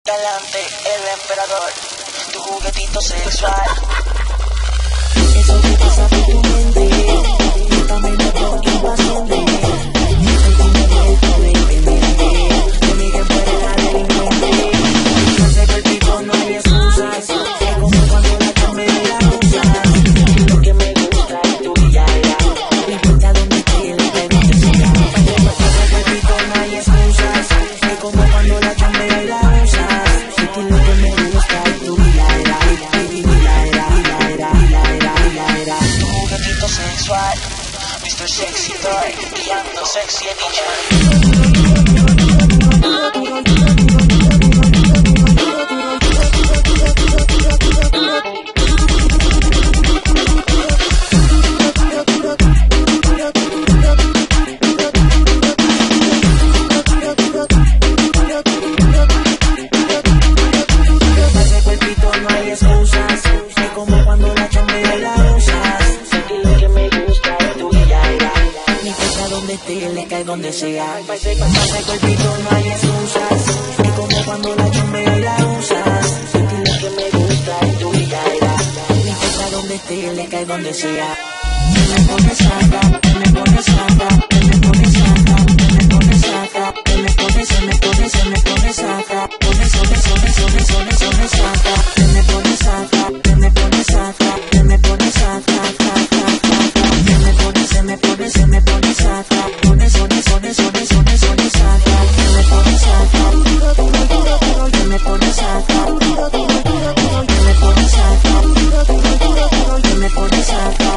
Galante, el emperador, tu juguetito sexual. Eso que pasa por tu mente, nunca me noto impaciente. Soy tu movimiento, baby, mírate, de mí que fuera la delincuente. No sé por qué no hay excusas, es como cuando la cambia y la usas. Lo que me gusta es tu guiada, no importa dónde esté, lo que no te siga. No sé por qué no hay excusas, es como cuando la cambia y la usas. Y lo que me gusta es tu guiada, baby, Juguetito sexual, Mr. Sexy Toy, guiando Sexy Edition. Ese cuerpito no hay excusas, es como cuando la chambea y la usas. Lo que me gusta es tu guiada, ni importa donde esté, le cae donde sea. Ese cuerpito no hay excusas, es como cuando la chambea y la usas. Lo que me gusta es tu guiada, ni importa donde esté, le cae donde sea. Me pone saca, me pone saca, me pone saca, me pone saca, me pone, se me pone, se me pone saca, pone saca, me pone saca, me pone saca, me pone saca, me pone, se me pone, se me pone saca, pone saca, me pone saca, me pone saca, me pone saca, me pone saca.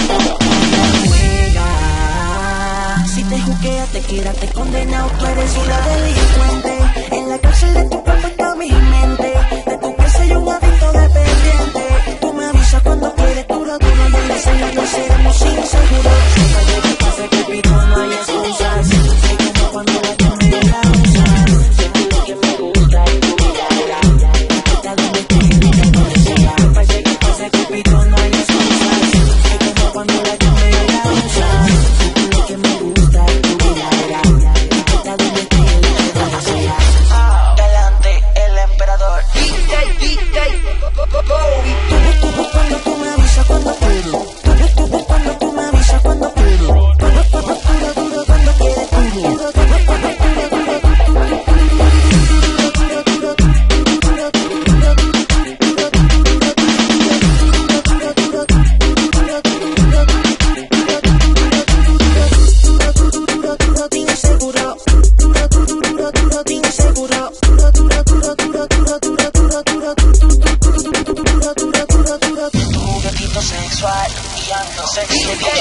Si te juqueas, te quedas, te condenado, tú eres una delincuente. En la cárcel de tu cuerpo está mi mente, de tu piel soy un adicto dependiente. Tú me avisas cuando quieres, duro, yo le enseño que seremos inseguros. Siempre que pase que pico no hay excusas, es como cuando la cambia y la usas. Lo que me gusta es tu mirada, está donde estés, donde sea. Siempre que pase que pico no hay excusas, es como cuando la cambia y la usas. Lo que me gusta es tu mirada, está donde estés, donde sea. Galante, el emperador. Cuando tú me avisas cuando quiero, cuando tú me avisas cuando quiero, duro, cuando quieres, Juguetito sexual, guiando Sexy Edition.